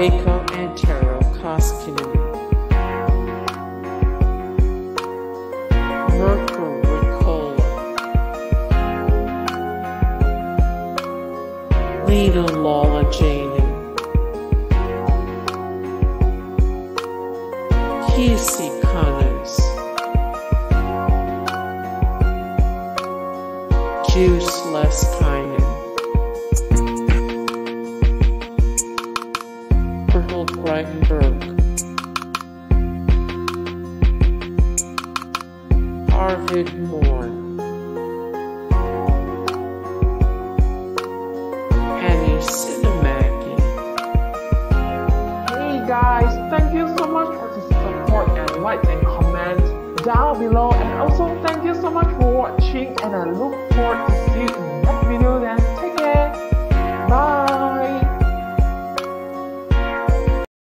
Veikko, Antero, Koskenniemi, Mirkka Rekola, Leena Laulajainen, Kirsi Kunnas, Leskinen, Bertel Gripenberg, Arvid Mrne, Anni Sinnemki. Hey guys, thank you so much for the support and likes and comments down below, and also thank you so much for watching, and I look